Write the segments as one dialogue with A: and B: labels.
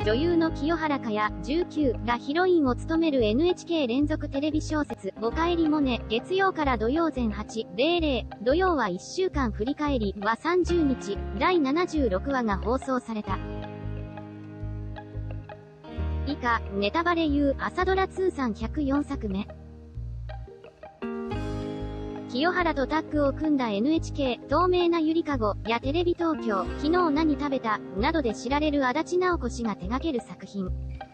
A: 女優の清原果耶19がヒロインを務める NHK 連続テレビ小説おかえりモネ、月曜から土曜全8:00、土曜は1週間振り返りは30日、第76話が放送された。以下、ネタバレ言う朝ドラ通算104作目。清原とタッグを組んだ NHK、透明なゆりかごやテレビ東京、昨日何食べたなどで知られる足立直子氏が手掛ける作品。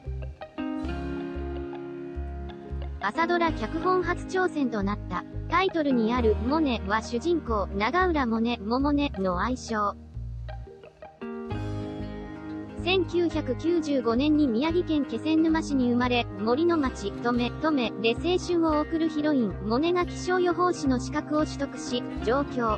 A: 朝ドラ脚本初挑戦となった。タイトルにあるモネは主人公、永浦モネ、モモネの愛称。1995年に宮城県気仙沼市に生まれ、森の町、登米で青春を送るヒロイン、モネが気象予報士の資格を取得し、上京。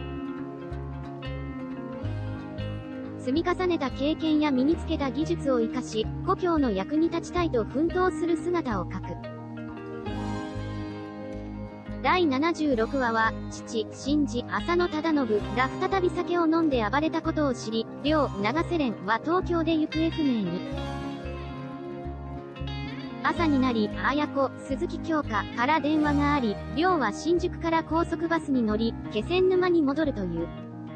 A: 積み重ねた経験や身につけた技術を活かし、故郷の役に立ちたいと奮闘する姿を描く。第76話は、父、新次、浅野忠信が再び酒を飲んで暴れたことを知り、両、長瀬廉は東京で行方不明に。朝になり、綾子、鈴木京香から電話があり、両は新宿から高速バスに乗り、気仙沼に戻るという。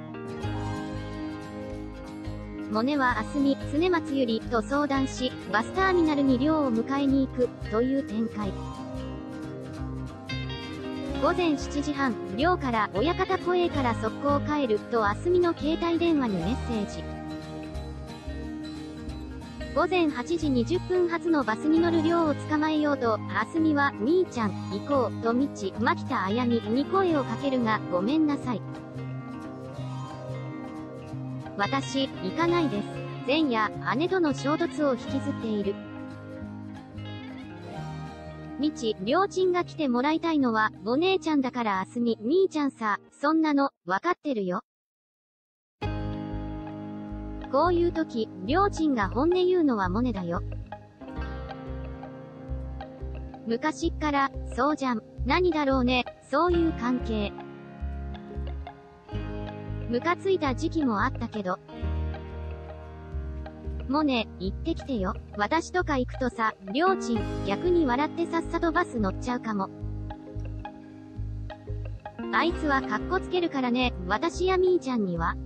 A: モネは明日に、常松ゆりと相談し、バスターミナルに両を迎えに行く、という展開。午前7時半、寮から親方小営から速攻帰るとあすみの携帯電話にメッセージ。午前8時20分発のバスに乗る寮を捕まえようと、あすみは、みーちゃん、行こう、と牧田あやみに声をかけるが、ごめんなさい。私、行かないです。前夜、姉との衝突を引きずっている。りょーちんが来てもらいたいのは、お姉ちゃんだからあすみ、みーちゃんさ、そんなの、わかってるよ。こういう時、りょーちんが本音言うのはモネだよ。昔っから、そうじゃん。何だろうね、そういう関係。ムカついた時期もあったけど。モネ、行ってきてよ。私とか行くとさ、りょーちん、逆に笑ってさっさとバス乗っちゃうかも。あいつはカッコつけるからね、私やみーちゃんには。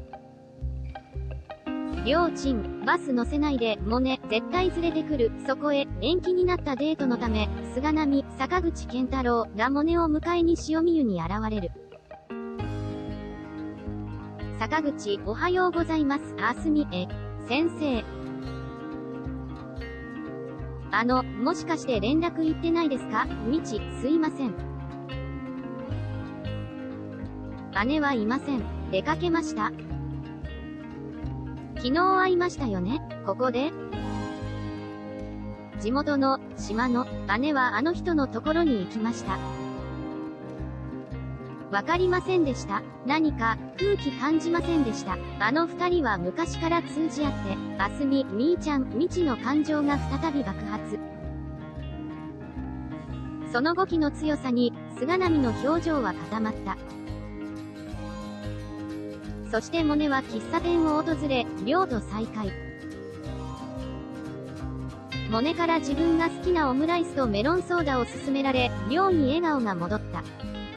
A: りょーちん、バス乗せないで、モネ、絶対連れてくる。そこへ、延期になったデートのため、菅波、坂口健太郎がモネを迎えに塩見湯に現れる。坂口、おはようございます。あすみ、先生。もしかして連絡行ってないですか？すいません。姉はいません。出かけました。昨日会いましたよね、ここで。地元の、島の、姉はあの人のところに行きました。わかりませんでした。何か、空気感じませんでした。あの二人は昔から通じ合って、あすみ、みーちゃん、みちの感情が再び爆発。その語気の強さに、菅波の表情は固まった。そしてモネは喫茶店を訪れ、りょうと再会。モネから自分が好きなオムライスとメロンソーダを勧められ、りょうに笑顔が戻った。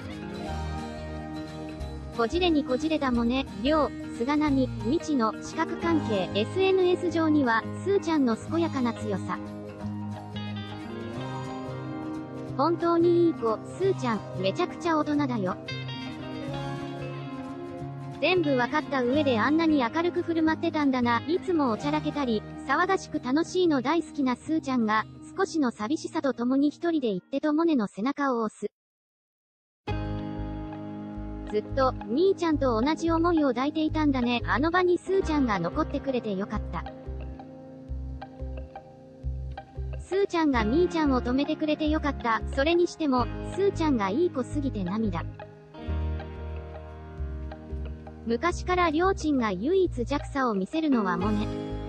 A: こじれにこじれたモネ、りょう、菅波、みちの視覚関係、SNS 上には、すーちゃんの健やかな強さ。本当にいい子、すーちゃん、めちゃくちゃ大人だよ。全部わかった上であんなに明るく振る舞ってたんだな。いつもおちゃらけたり、騒がしく楽しいの大好きなすーちゃんが、少しの寂しさとともに一人で行ってとモネの背中を押す。ずっと、みーちゃんと同じ思いを抱いていたんだね。あの場にすーちゃんが残ってくれてよかった。すーちゃんがみーちゃんを止めてくれてよかった。それにしても、すーちゃんがいい子すぎて涙。昔からりょーちんが唯一弱さを見せるのはモネ。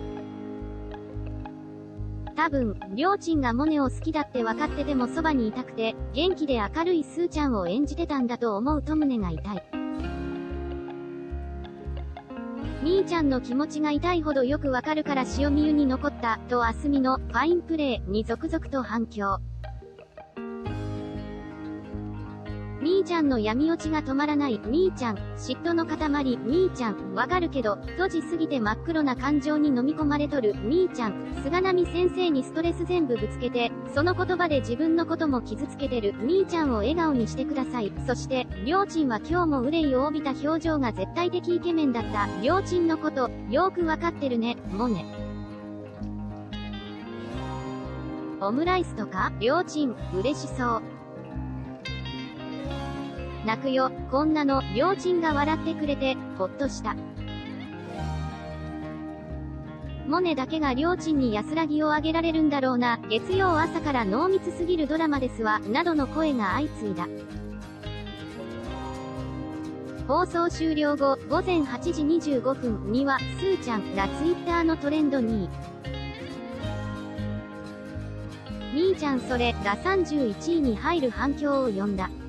A: 多分、りょーちんがモネを好きだって分かっててもそばにいたくて、元気で明るいすーちゃんを演じてたんだと思うと胸が痛い。 みーちゃんの気持ちが痛いほどよくわかるから塩みゆに残った、とあすみの、ファインプレーに続々と反響。みーちゃんの闇落ちが止まらない、みーちゃん、嫉妬の塊、みーちゃん、わかるけど、閉じすぎて真っ黒な感情に飲み込まれとる、みーちゃん、菅波先生にストレス全部ぶつけて、その言葉で自分のことも傷つけてる、みーちゃんを笑顔にしてください。そして、りょーちんは今日も憂いを帯びた表情が絶対的イケメンだった、りょーちんのこと、よーくわかってるね、モネ。オムライスとか、りょーちん、嬉しそう。泣くよ、こんなの、りょーちんが笑ってくれて、ほっとした。モネだけがりょーちんに安らぎをあげられるんだろうな、月曜朝から濃密すぎるドラマですわ、などの声が相次いだ。放送終了後、午前8時25分には、すーちゃんがツイッターのトレンド2位。みーちゃんそれが31位に入る反響を呼んだ。